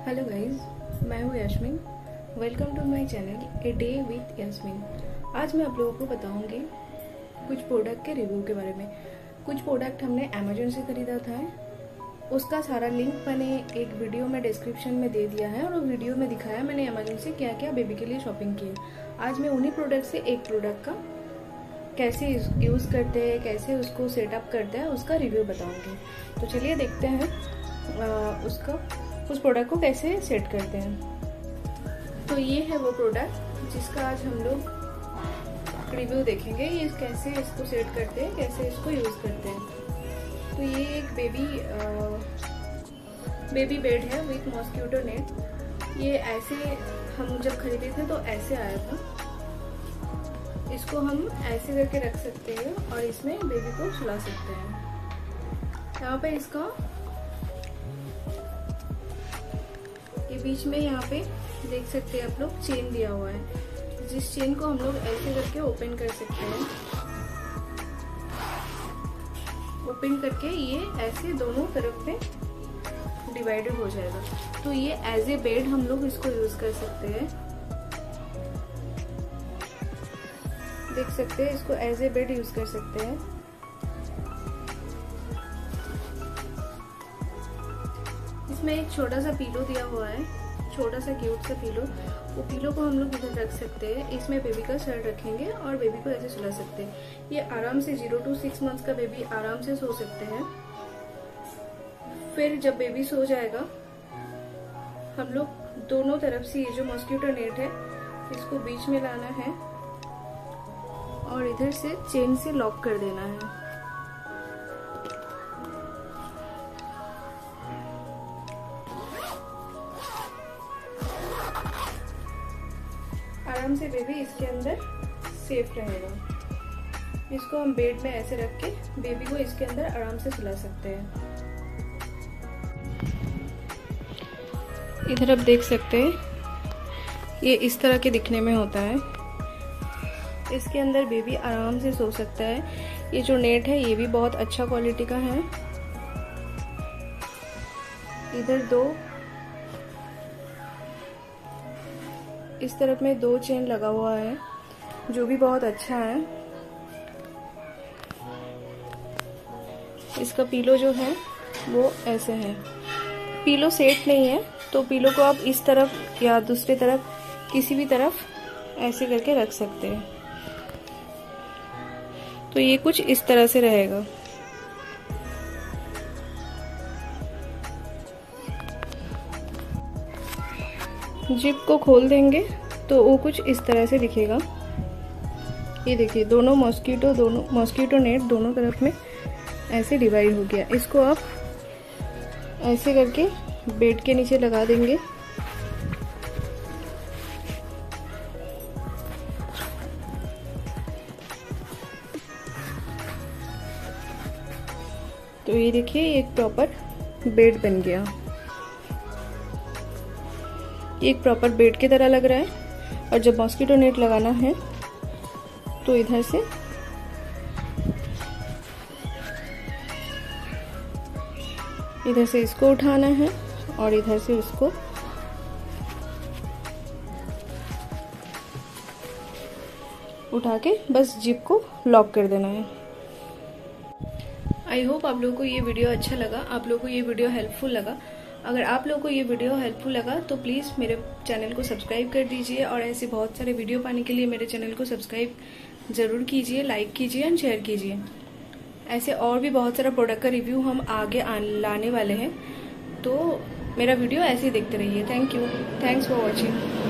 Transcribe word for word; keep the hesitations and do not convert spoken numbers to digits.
Hello guys, मैं हूँ Yasmin. Welcome to my channel a day with Yasmin. आज मैं आप लोगों को बताऊंगी कुछ प्रोडक्ट के रिव्यू के बारे में। कुछ प्रोडक्ट हमने अमेजोन से खरीदा था, उसका सारा लिंक मैंने एक वीडियो में डिस्क्रिप्शन में दे दिया है और वो वीडियो में दिखाया मैंने अमेजोन से क्या क्या बेबी के लिए शॉपिंग की है। आज मैं उन्हीं प्रोडक्ट से एक प्रोडक्ट का कैसे यूज़ करते हैं, कैसे उसको सेटअप करते हैं, उसका रिव्यू बताऊंगी। तो चलिए देखते हैं आ, उसका उस प्रोडक्ट को कैसे सेट करते हैं। तो ये है वो प्रोडक्ट जिसका आज हम लोग रिव्यू देखेंगे। ये कैसे इसको सेट करते हैं, कैसे इसको यूज़ करते हैं। तो ये एक बेबी बेबी बेड है विथ मॉस्किटो नेट। ये ऐसे हम जब खरीदे थे तो ऐसे आया था। इसको हम ऐसे करके रख सकते हैं और इसमें बेबी को सुला सकते हैं। यहाँ पे इसका ये बीच में यहाँ पे देख सकते हैं आप लोग चेन दिया हुआ है, जिस चेन को हम लोग ऐसे करके ओपन कर सकते हैं। ओपन करके ये ऐसे दोनों तरफ पे डिवाइडेड हो जाएगा। तो ये एज ए बेड हम लोग इसको यूज कर सकते हैं। देख सकते हैं, इसको एज ए बेड यूज कर सकते हैं। इसमें एक छोटा सा पीलो दिया हुआ है, छोटा सा क्यूट सा पीलो। वो पीलो को हम लोग इधर रख सकते हैं। इसमें बेबी का सर रखेंगे और बेबी को ऐसे सुला सकते हैं। ये आराम से जीरो टू सिक्स मंथ्स का बेबी आराम से सो सकते हैं। फिर जब बेबी सो जाएगा, हम लोग दोनों तरफ से ये जो मॉस्किटो नेट है इसको बीच में लाना है और इधर से चेन से लॉक कर देना है। आराम से बेबी इसके अंदर सेफ रहेगा। इसको हम बेड में ऐसे रख के बेबी को इसके अंदर आराम से सुला सकते हैं। इधर आप देख सकते हैं, ये इस तरह के दिखने में होता है। इसके अंदर बेबी आराम से सो सकता है। ये जो नेट है ये भी बहुत अच्छा क्वालिटी का है। इधर दो इस तरफ में दो चेन लगा हुआ है, जो भी बहुत अच्छा है। इसका पीलो जो है वो ऐसे है। पीलो सेट नहीं है तो पीलो को आप इस तरफ या दूसरी तरफ किसी भी तरफ ऐसे करके रख सकते हैं। तो ये कुछ इस तरह से रहेगा। जिप को खोल देंगे तो वो कुछ इस तरह से दिखेगा। ये देखिए, दोनों मॉस्किटो दोनों मॉस्किटो नेट दोनों तरफ में ऐसे डिवाइड हो गया। इसको आप ऐसे करके बेड के नीचे लगा देंगे। तो ये देखिए, एक प्रॉपर बेड बन गया। एक प्रॉपर बेड की तरह लग रहा है। और जब मॉस्किटो नेट लगाना है तो इधर से इधर से इसको उठाना है और इधर से उसको उठा के बस जिप को लॉक कर देना है। आई होप आप लोगों को ये वीडियो अच्छा लगा, आप लोगों को ये वीडियो हेल्पफुल लगा। अगर आप लोगों को ये वीडियो हेल्पफुल लगा तो प्लीज़ मेरे चैनल को सब्सक्राइब कर दीजिए और ऐसे बहुत सारे वीडियो पाने के लिए मेरे चैनल को सब्सक्राइब ज़रूर कीजिए, लाइक कीजिए एंड शेयर कीजिए। ऐसे और भी बहुत सारा प्रोडक्ट का रिव्यू हम आगे लाने वाले हैं, तो मेरा वीडियो ऐसे ही देखते रहिए। Thank you, thanks for watching.